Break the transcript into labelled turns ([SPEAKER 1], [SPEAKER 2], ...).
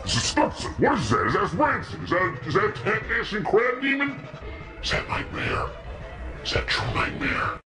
[SPEAKER 1] Stupson, what is that? Is that Rancid? Is that Cat Dancing Crab Demon? Is that Nightmare? Is that true Nightmare?